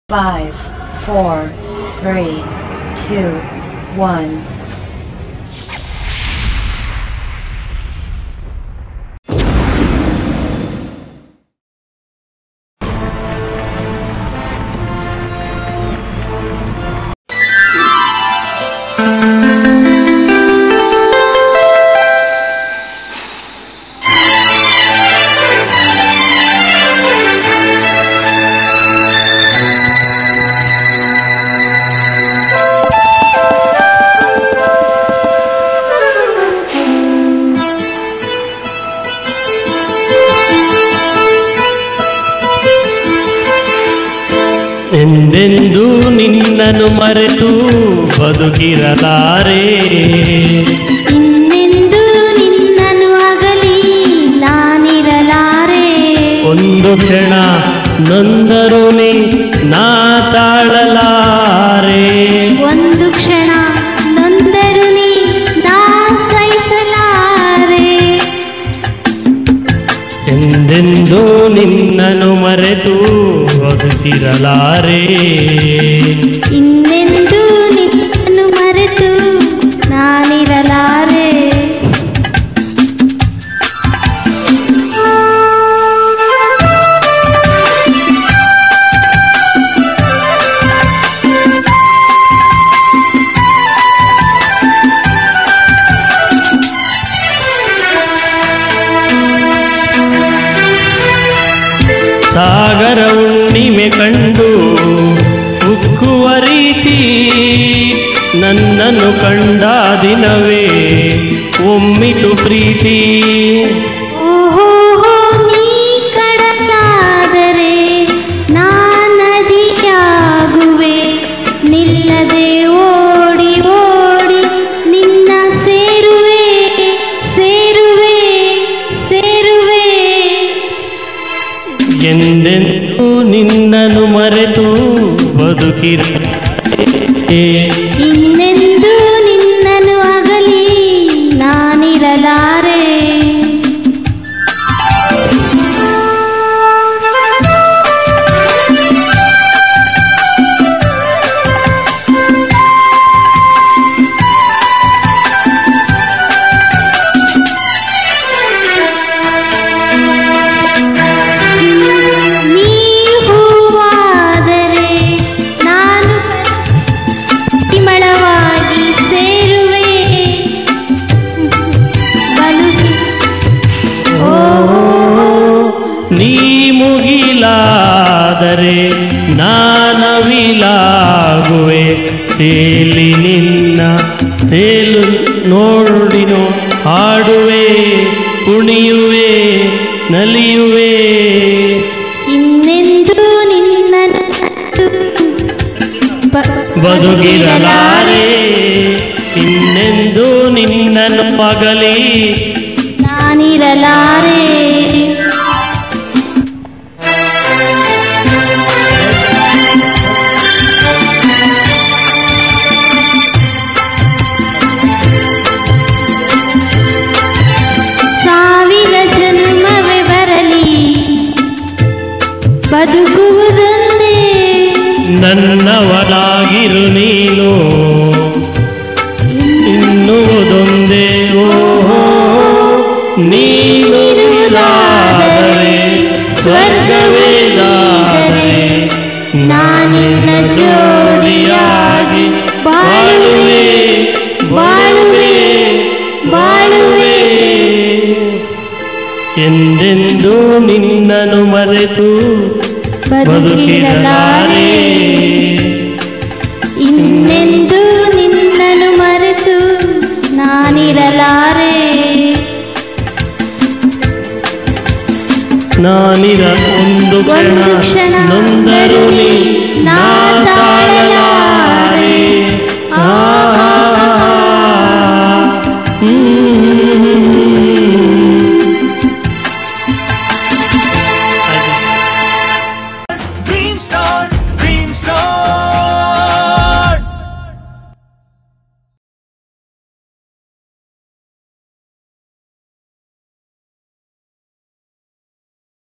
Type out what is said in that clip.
5, 4, 3, 2, 1. ಎಂದೆಂದೂ ನಿನ್ನನ್ನು ಮರೆತು ಬದುಕಿರಲಾರೆ, ಇನ್ನೆಂದೂ ನಿನ್ನನ್ನು ಅಗಲಿ ನಾನಿರಲಾರೆ. ಒಂದು ಕ್ಷಣ ನೊಂದರು ನೀ ನಾ ತಾಳಲಾರೆ, ಒಂದು ಕ್ಷಣ ನೊಂದರು ನೀ ನಾ ಸಹಿಸಲಾರೆ. ಎಂದೆಂದೂ ನಿನ್ನನ್ನು ಮರೆತು ಬದುಕಿರಲಾರೆ, ಇನ್ನೆಂದೂ ನಿನ್ನನ್ನು ಮರೆತು ನಾನಿರಲಾರೆ. ಸಾಗರ ಹುಣ್ಣಿಮೆ ಕಂಡು ಉಕ್ಕುವ ರೀತಿ ನನ್ನನ್ನು ಕಂಡ ದಿನವೇ ಒಮ್ಮಿತು ಪ್ರೀತಿ. ಓಹೋ ನೀ ಕಡಲಾದರೆ ನಾ ನದಿಯಾಗುವೆ, ನಿಲ್ಲದೆ ಓಡಿ ಓಡಿ ನಿನ್ನ ಸೇರುವೆ ಸೇರುವೆ ಸೇರುವೆ. ಎಂದೆಂದೂ ನಿನ್ನನ್ನು ಮರೆತು ಬದುಕಿರಲಾರೆ, ಇನ್ನೆಂದೂ ನಿನ್ನನ್ನು ಅಗಲಿ ನಾನಿರಲಾರೆ. ನೀ ಮುಗಿಲಾದರೆ ನಾನವಿಲಾಗುವೆ, ತೇಲಿ ನಿನ್ನ ತೇಲು ನೋಡಿನೋ ಹಾಡುವೆ, ಕುಣಿಯುವೆ ನಲಿಯುವೆ. ಇನ್ನೆಂದೂ ನಿನ್ನನ್ನು ಬದುಕಿರಲಾರೆ, ಇನ್ನೆಂದೂ ನಿನ್ನನ್ನು ಅಗಲಿ ನಾನಿರಲಾರೆ. ಸಾವಿರ ಜನ್ಮವೇ ಬರಲಿ ಬದುಕುವುದೊಂದೇ, ನನ್ನವನಾಗಿರು ನೀನು ಇನ್ನುವುದೊಂದೇ. ಓಹೋ ನೀನಿರುವುದಾದರೆ ಸ್ವರ್ಗವೇದಾದರೆ ನಾನಿನ್ನ ಜೋಡಿಯಾಗಿ ಬಾಳುವೆ ಬಾಳುವೆ ಬಾಳುವೆ. ಎಂದೆಂದೂ ನಿನ್ನನ್ನು ಮರೆತು ಬದುಕಿರಲಾರೆ, ಇನ್ನೆಂದೂ ನಿನ್ನನ್ನು ಮರೆತು ನಾನಿರಲಾರೆ. ನಾನಿರ ಒಂದು ಕ್ಷಣ ನೊಂದರು ನೀ ನಾ